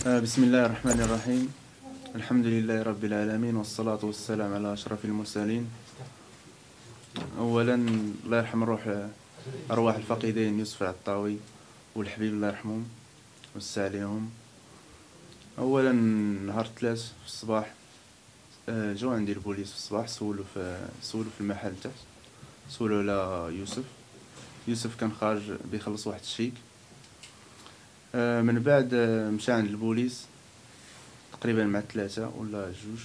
بسم الله الرحمن الرحيم. الحمد لله رب العالمين، والصلاة والسلام على أشرف المرسلين. أولا الله يرحم أرواح الفقيدين يوسف العطاوي والحبيب الله يرحمهم ويوسع عليهم. أولا نهار الثلاث في الصباح جاو عندي البوليس في الصباح، سولو في المحل تحت، سولو على يوسف كان خارج بيخلص واحد الشيك. من بعد مشى عند البوليس تقريبا مع 3 ولا 2.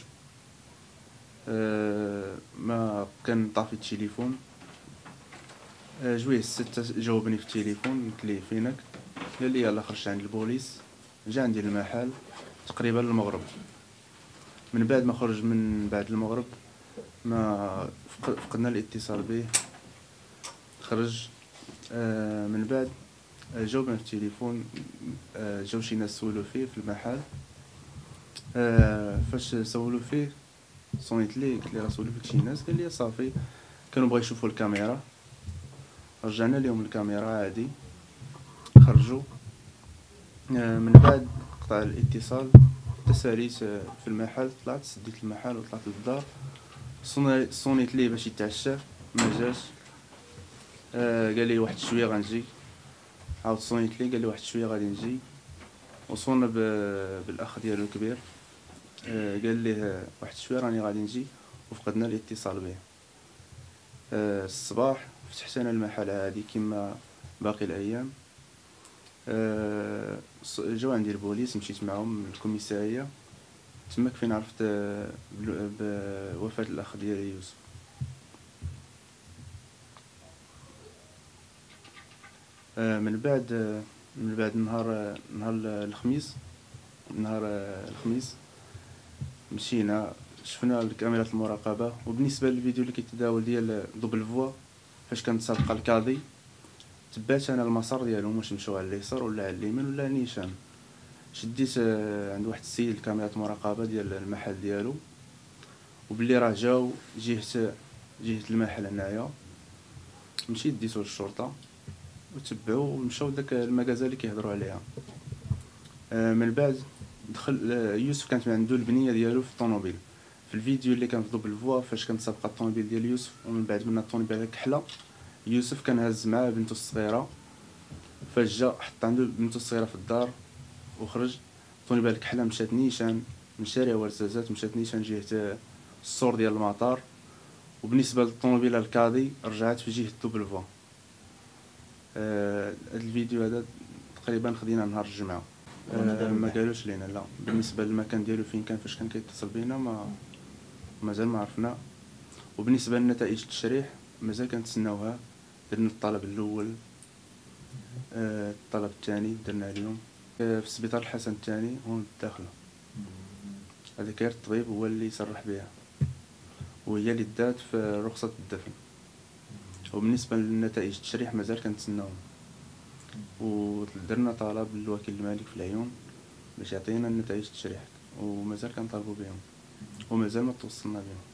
ما كان طافي التليفون. جويه الست جاوبني في التليفون، قلت ليه فينك؟ قال لي يلا خرجت عند البوليس. جا عندي المحل تقريبا المغرب. من بعد ما خرج من بعد المغرب ما فقدنا الاتصال به. خرج من بعد جاوبنا في التليفون. جاو شي ناس سولو فيه في المحل. فاش سولو فيه صونيت ليه، قلت ليه راه سولو فيك شي ناس. قال لي صافي كانوا بغا يشوفوا الكاميرا. رجعنا لهم الكاميرا عادي، خرجوا. من بعد قطع الاتصال. تساليت في المحل، طلعت سديت المحل وطلعت للدار. صونيت ليه باش يتعشى، ما جاش. قال لي واحد شويه غنجي. عاود صونيت ليه، قال لي واحد شويه غادي نجي. وصلنا بالاخ ديالو الكبير. قال ليه واحد شويه راني غادي نجي، وفقدنا الاتصال به. الصباح فتحت انا المحل عادي كما باقي الايام. جاو عندي البوليس، مشيت معهم للكوميساريه. تماك فين عرفت بوفاه الاخ ديالي يوسف. من بعد نهار الخميس مشينا شفنا الكاميرات المراقبه. وبالنسبه للفيديو اللي كيتداول ديال دوبل فوا فاش كانت سابقه القاضي، تبعت انا المسار ديالهم، واش مشاو على اليسار ولا على اليمين ولا على النيشان. شديت عند واحد السيد الكاميرات المراقبه ديال المحل ديالو، وباللي راه جاو جهه المحل هنايا. مشيت ديتو للشرطه وتبعوا ومشاو لداك المكازا اللي كيهضروا عليها. من بعد دخل يوسف، كانت عنده البنيه ديالو في الطوموبيل. في الفيديو اللي كان في دوبل فوا فاش كانت سابقه الطوموبيل ديال يوسف، ومن بعد من الطوموبيل كحله، يوسف كان هز معاه بنته الصغيره. فاش جا حط عنده بنته الصغيره في الدار وخرج. الطوموبيل كحله مشات نيشان من شارع ورزازات، مشات نيشان جهه السور ديال المطار. وبالنسبه للطوموبيل الكادي رجعت في جهه دوبل فوا. هاد الفيديو هذا تقريبا خدينا نهار الجمعه. ما قالوش لينا لا. بالنسبه للمكان ديالو فين كان فاش كان كيتصل بينا مازال ما عرفنا. وبالنسبه لنتائج التشريح مازال كنتسناوها. درنا الطلب الاول، الطلب الثاني درنا اليوم في سبيطار الحسن الثاني هون الداخله. هذاك الطبيب هو اللي صرح بها، وهي اللي دات في رخصه الدفن. وبالنسبه لنتائج التشريح مازال كنتسناوهم. ودرنا طلب للوكيل المالك في العيون باش يعطينا نتائج التشريح، ومازال كنطالبوا بهم، ومازال ما توصلنا بهم.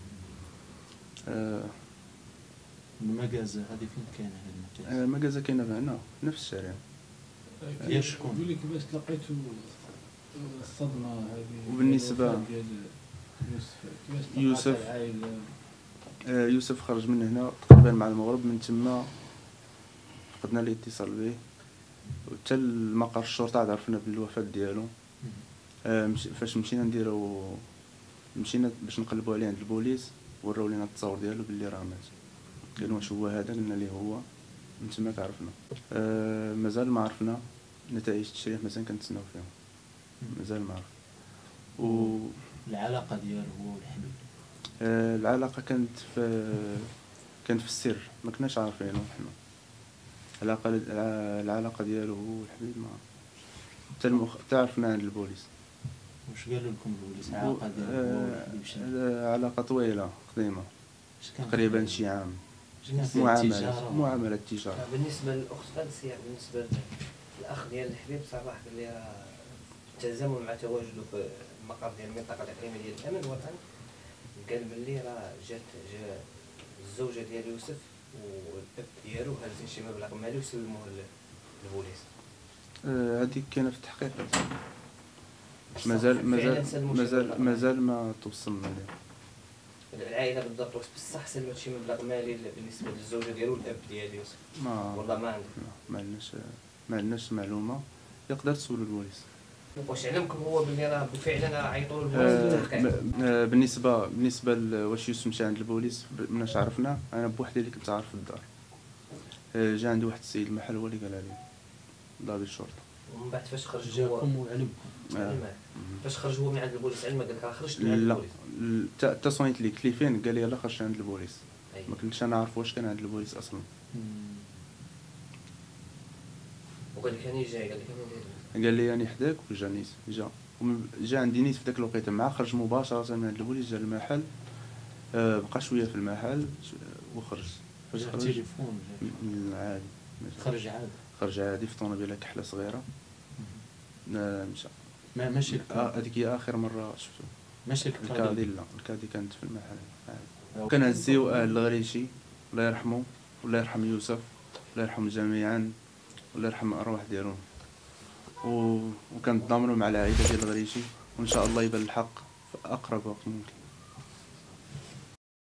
المكازا هذه فين كاينه هذه المكازا؟ المكازا كاينه هنا في نفس الشارع. ديال شكون؟ قول لي كيفاش تلقيتوا الصدمه هذه؟ وبالنسبه ديال يوسف، يوسف العائله؟ يوسف خرج من هنا تقريبا مع المغرب. من تما فقدنا الاتصال به، وحتى المقر الشرطه عاد عرفنا بالوفاه ديالو. فاش مشينا باش نقلبوا عليه عند البوليس، وراو لينا التصاور ديالو باللي راه مات. قالوا واش هو هذا؟ قلنا ليه هو. من تما عرفنا. مازال ما عرفنا نتائج التشريح، مازال كنتسناو فيهم، مازال ما عرف. العلاقه ديالو هو والحبيب؟ العلاقه كانت في السر، ما كناش عارفينه حنا. العلاقه ديالو هو والحبيب ما حتى عرفنا عند البوليس. واش قالوا لكم البوليس؟ العلاقه ديالو هو والحبيب شنو؟ علاقه طويله قديمه، تقريبا شي عام. معامله تجاره. بالنسبه للاخت غالسيه، بالنسبه للاخ ديال الحبيب صرح باللي راه التزموا مع تواجده في المقر ديال المنطقه الاقليميه ديال الامن والان. قال باللي راه جا الزوجه ديال يوسف والاب ديالو هازين شي مبلغ مالي وسلموه للبوليس. هذيك كاينه في التحقيقات. مازال ما توصلنا ليه. العائله بالضبط واش بصح سلمت شي مبلغ مالي بالنسبه للزوجه ديالو والاب ديالو؟ والله ما عندك. ما عندناش معلومه، يقدر تسولو البوليس. واش علمكم هو باللي راه فعلا عيطوا للبوليس؟ بالنسبه واش يوسف مشى عند البوليس مناش عرفنا، انا بوحدي اللي كنت عارف في الدار. جا عندي واحد السيد المحل هو اللي قالها لي ضابط الشرطه. ومن بعد فاش خرج جاكم وعلمكم؟ فاش خرج هو من عند البوليس علمك قال لك راه خرجت من عند البوليس؟ لا حتى صونيت لي قلت لي فين، قال لي يلاه خرجت عند البوليس. ما كنتش انا عارف واش كان عند البوليس اصلا. وقال لك راني جاي، قال لي راني حداك وجا نيت جا عندي نيت في داك الوقيته معاه، خرج مباشره من عند البوليس جا المحل، بقى شويه في المحل وخرج. فاش خرج التليفون عادي خرج عادي في طوموبيله كحله صغيره مشى. ماشي هذيك هي اخر مره شفتو. ماشي الكادي، لا الكادي كانت في المحل عادي. كنعزيو اهل الغريشي الله يرحمه والله يرحم يوسف الله يرحم جميعا والله يرحم الارواح ديالهم، وكنتضامنوا مع العائله ديال الغريشي، وان شاء الله يبان الحق في اقرب وقت ممكن.